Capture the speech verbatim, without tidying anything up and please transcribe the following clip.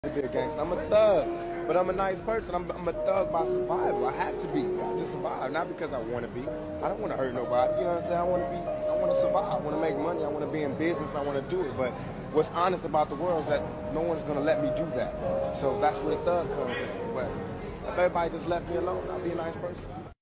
To be a gangster. I'm a thug, but I'm a nice person. I'm, I'm a thug by survival. I have to be. I just survive, not because I want to be. I don't want to hurt nobody. You know what I'm saying? I want to be. I want to survive. I want to make money. I want to be in business. I want to do it. But what's honest about the world is that no one's going to let me do that. So that's where the thug comes in. But if everybody just left me alone, I'll be a nice person.